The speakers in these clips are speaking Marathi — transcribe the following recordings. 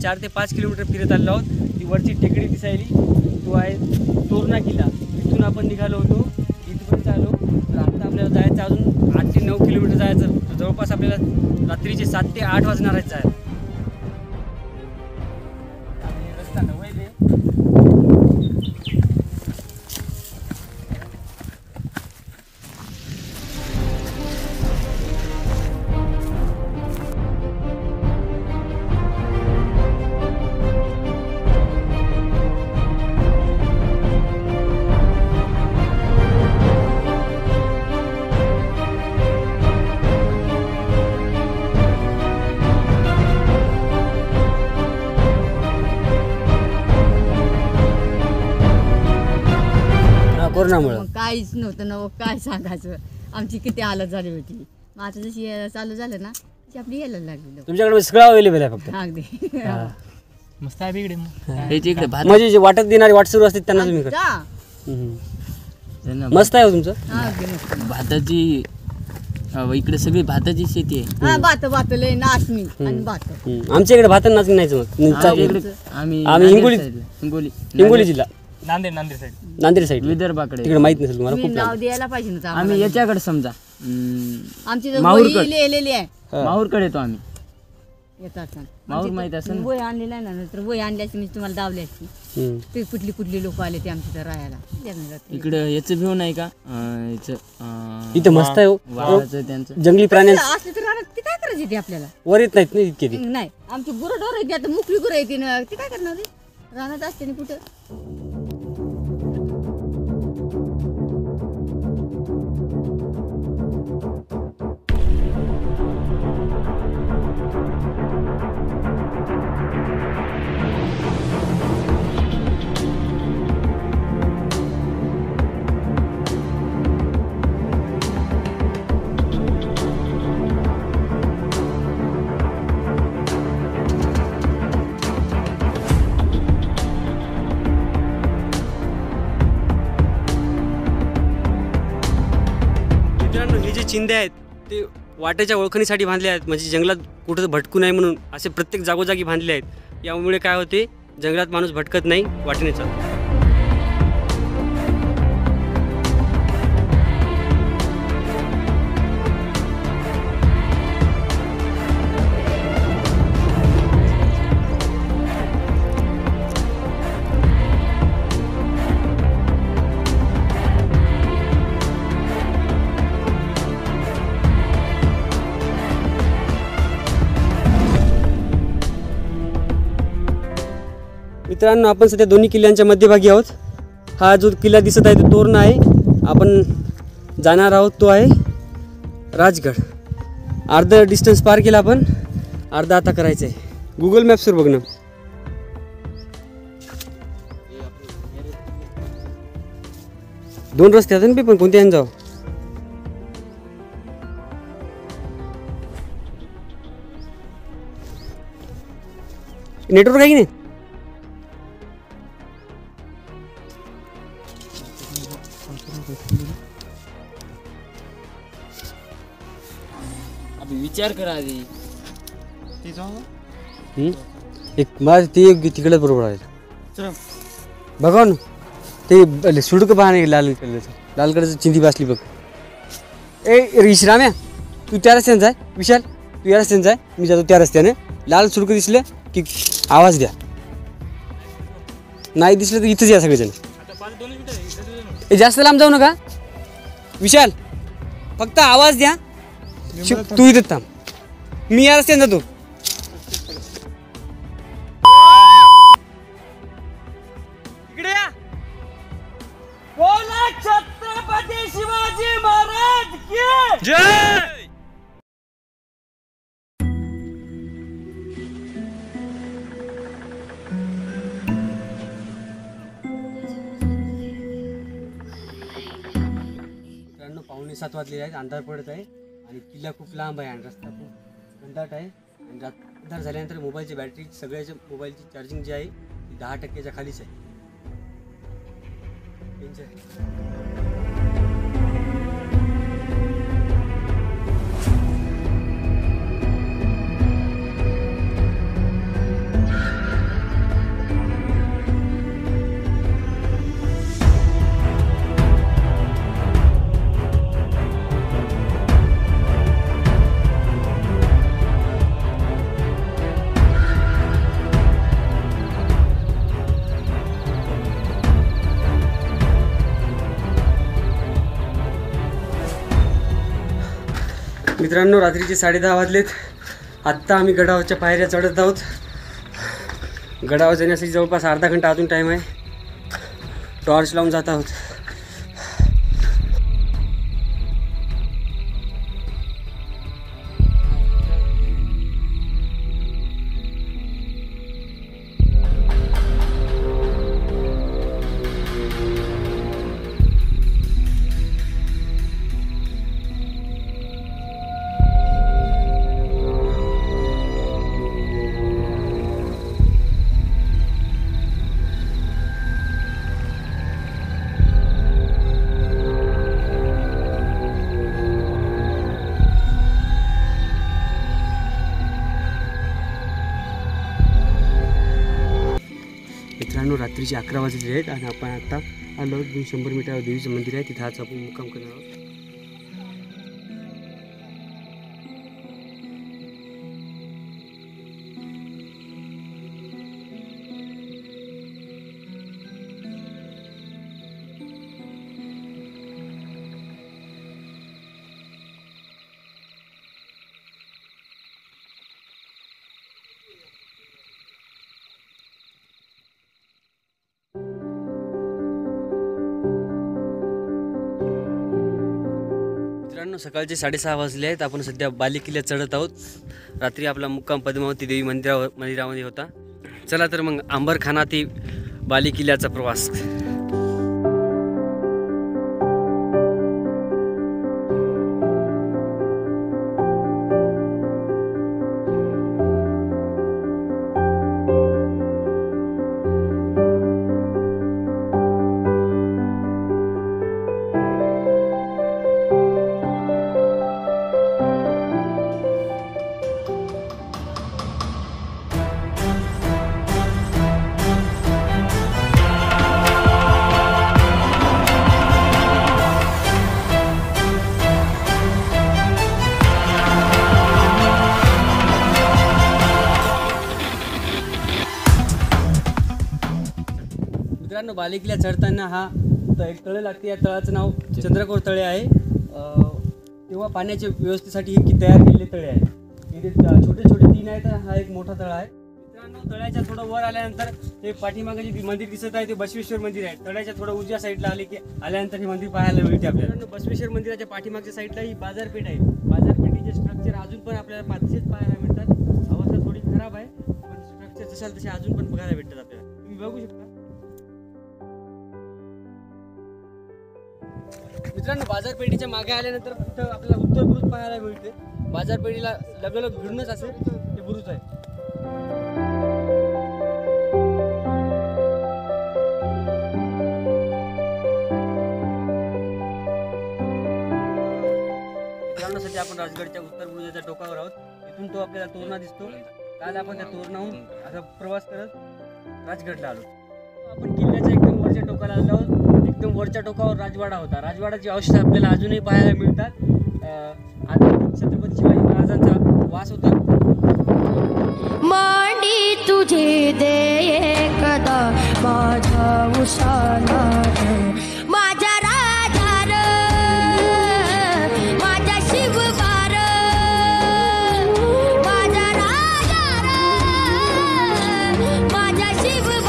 4 ते 5 किलोमीटर फिरत आलेलो आहोत. ती वरची टेकडी दिसायली तो आहे तोरणा किल्ला. इथून आपण निघालो होतो, इथपर्यंत आलो. तर आता आपल्याला जायचं अजून 8 ते 9 किलोमीटर जायचं. जवळपास आपल्याला रात्रीचे 7 ते 8 वाजणार आहेत जायला. रस्ता नवा आहे. कोरोनामुळे काहीच नव्हतं ना, काय सांगायचं. आमची किती हालत झाली होती. मग आता जशी चालू झालं ना तशी आपली यायला लागली. तुमच्याकडे सगळं अवेलेबल आहे फक्त. अगदी मस्त आहे इकडे. इकडे म्हणजे जे वाटत देणारी वाट सुरू असते त्यांना तुम्ही मस्त आहे तुमचं. भाताची इकडे सगळी भाताची शेती आहे. हा, भात लय नाचणी आणि भात. आमच्या इकडे भात नाचणी नाही जमत. आम्ही हिंगोली जिल्हा, नांदेड साईड विदर्भाकडे. तिकडे माहित नसेल तुम्हाला. खूप नाव द्यायला पाहिजे ना. आम्ही याच्याकडे समजा आमची वही लिहिलेली आहे. माहूरकडे येतो आम्ही. येतात माहूर माहित असेल. वही आणलेला आहे ना, तर वही आणल्याची मी तुम्हाला दावली असती. ते कुठली लोक आले ते आमच्या इथं राहायला. इकडे याचं घेऊ नाही का इथं मस्त आहे. त्यांचं जंगली प्राण्यांचं असले तर राहणार. ते काय करायचे ते आपल्याला वर येत नाहीत ना इतके. नाही, आमची गुरं ढोर येते. आता मुकली गुरं येते ना, ते काय करणार. राहणार असते ना कुठं. हे जे चिंध्या आहेत ते वाटेच्या ओळखणीसाठी बांधले आहेत. म्हणजे जंगलात कुठं भटकू नये म्हणून असे प्रत्येक जागोजागी बांधले आहेत. यामुळे काय होते, जंगलात माणूस भटकत नाही, वाटेने चालतो. मित्रांनो, आपण सध्या दोन्ही किल्ल्यांच्या मध्यभागी आहोत. हा जो किल्ला दिसत आहे तो तोरणा आहे. आपण जाणार आहोत तो आहे राजगड. अर्धा डिस्टन्स पार केला आपण, अर्धा आता करायचं आहे. गुगल मॅप्सवर बघणं. दोन रस्ते आहेत ना, पण कोणत्या जाऊ. नेटवर्क आहे की नाही. विचार करा आधी. एक माझ ती तिकडे बरोबर आहे. बघा ना ते सुडक पाहणे लाल कलरचं चिंधी बसली बघ. रिश्राम्या, तू त्या रस्त्यानं जाय. विशाल, तू या रस्त्यानं जाय. मी जातो त्या रस्त्याने. लाल सुडक दिसलं की आवाज द्या. नाही दिसलं तर इथंच या सगळेजण. जास्त लांब जाऊ नका विशाल, फक्त आवाज द्या. तू इथं थांब, मी या रस्त्याने जातो. इकडे या. बोला छत्रपती शिवाजी महाराज की जय. मित्रांनो, 6:45 वाजले आहेत. अंधार पडत आहे आणि किल्ला खूप लांब आहे आणि रस्ता खूप घनदाट आहे. आणि अंधार झाल्यानंतर मोबाईलची बॅटरी, सगळ्याच्या मोबाईलची चार्जिंग जी आहे ती 10%च्या खालीच आहे. मित्रांनो, रात्रीचे 10:30 वाजलेत. आत्ता आम्ही गडावरच्या पायऱ्या चढत आहोत. गडावर जाण्यासाठी जवळपास अर्धा घंटा अजून टाईम आहे. टॉर्च लावून जात आहोत. मित्रांनो, रात्रीचे 11 वाजले आहेत आणि आपण आता आलो 100 मीटरवर देवीचं मंदिर आहे. तिथं आज आपण मुक्काम करणार आहोत. मित्रांनो, सकाळचे 6:30 वाजले आहेत. आपण सध्या बाली किल्ल्यात चढत आहोत. रात्री आपला मुक्काम पद्मावती देवी मंदिरामध्ये होता. चला तर मग अंबरखाना ते बाली किल्ल्याचा प्रवास. मित्रांनो, बाली किल्ला चढताना हा एक तळ लागते. या तळाचं नाव चंद्रकोर तळे आहे. तेव्हा पाण्याच्या व्यवस्थेसाठी ही तयार केलेले तळे आहे. इथे छोटे छोटे 3 आहेत. हा एक मोठा तळा आहे. मित्रांनो, तळ्याच्या थोडं वर आल्यानंतर हे पाठीमागे जे मंदिर दिसत आहे ते बसवेश्वर मंदिर आहे. तळ्याच्या थोडं उजव्या साईडला आल्यानंतर हे मंदिर पाहायला मिळते आपल्याला. बसवेश्वर मंदिराच्या पाठीमागच्या साईडला ही बाजारपेठ आहे. बाजारपेठीचे स्ट्रक्चर अजून पण आपल्याला तसेच पाहायला मिळतात. अवस्था थोडी खराब आहे, पण स्ट्रक्चर जशाल तसे अजून पण बघायला भेटतात आपल्याला. तुम्ही बघू शकता. मित्रांनो, बाजारपेठीच्या मागे आल्यानंतर तिथं आपल्याला उत्तर बुरुज पाहायला मिळते. बाजारपेठीला लगोलग भिडूनच असेल ते बुरुज आहे. मित्रांनो, सध्या आपण राजगडच्या उत्तर बुरुजाच्या टोकावर आहोत. इथून तो आपल्याला तोरणा दिसतो. काल आपण त्या तोरणाहून असा प्रवास करत राजगडला आलो. आपण किल्ल्याच्या एकदम वरच्या टोकाला आलो आहोत. एकदम वरच्या टोकावर राजवाडा होता. राजवाड्याची अवशेष आपल्याला अजूनही पाहायला मिळतात. छत्रपती शिवाजी महाराजांचा वास होता. मांडी तुझे दे एकदा माझा उशाला माझ्या राजा र माझ्या शिवबार माझ्या राजा र माझ्या शिवबार.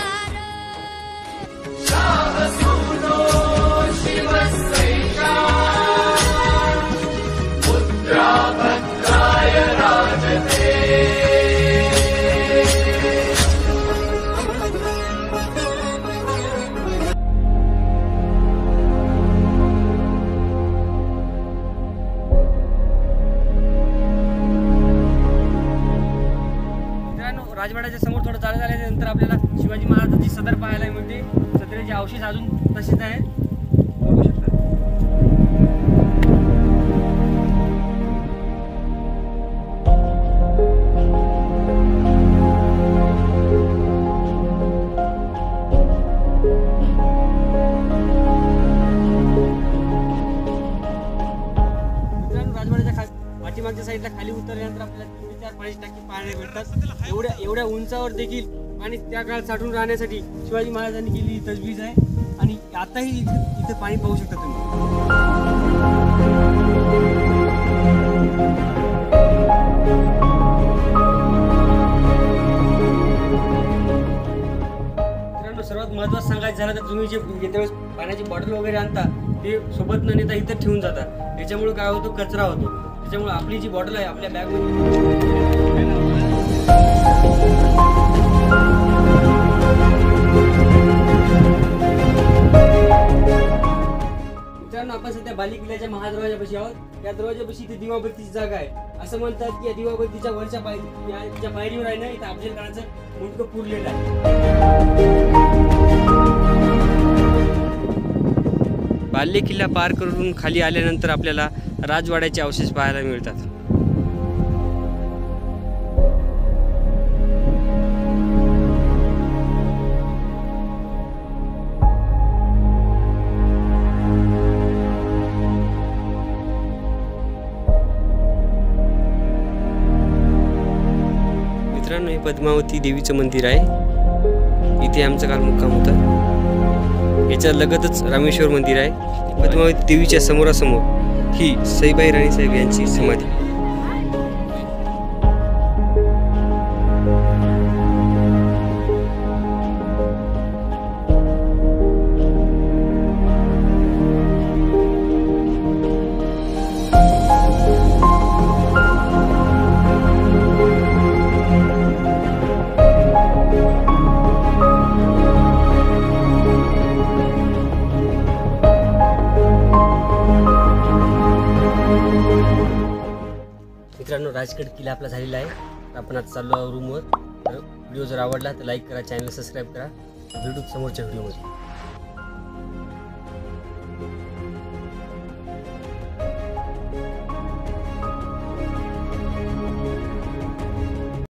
राजवाड्याच्या समोर थोडं चालत आल्यानंतर आपल्याला शिवाजी महाराजांची सदर पाहायला मिळते. सदरेचे अवशेष अजून तसेच आहेत, बघू शकता. मित्रांनो, राजवाड्याच्या पाठीमागच्या साईडला खाली उतरल्यानंतर आपल्याला 4 पाण्याची टाकी पाहायला मिळतात. एवढ्या उंचावर देखील पाणी त्या काळात साठवून राहण्यासाठी शिवाजी महाराजांनी केलेली तजवीज आहे. आणि आताही इथे पाणी पाहू शकता तुम्ही. तुम्ही जे त्यावेळेस पाण्याची बॉटल वगैरे आणता ते सोबत न नेता इथं ठेवून जाता, त्याच्यामुळे काय होतो, कचरा होतो. त्याच्यामुळे आपली जी बॉटल आहे आपल्या मित्रांनो, आपण सध्या बाली किल्ल्याच्या महादरवाजापाशी आहोत. या दरवाजापाशी इथे दिवाबत्तीची जागा आहे. असं म्हणतात की या दिवाबत्तीच्या वरच्या पायरीवर आहे ना, इथं अफजल खानाचं मुंडकं पुरलेलं आहे. बाल्य किल्ला पार करून खाली आल्यानंतर आपल्याला राजवाड्याचे अवशेष पाहायला मिळतात. मित्रांनो, हे पद्मावती देवीचं मंदिर आहे. इथे आमचा काल मुक्काम होता. याच्या लगतच रामेश्वर मंदिर आहे. पद्मावती देवीच्या समोरासमोर ही सईबाई राणीसाहेब यांची समाधी. मित्रांनो, राजगड किल्ला आपला झालेला आहे. आपण आता चाललो आहोत रूमवर. तर व्हिडिओ जर आवडला तर लाईक करा, चॅनल सबस्क्राईब करा. भेटू समोरच्या व्हिडिओमध्ये.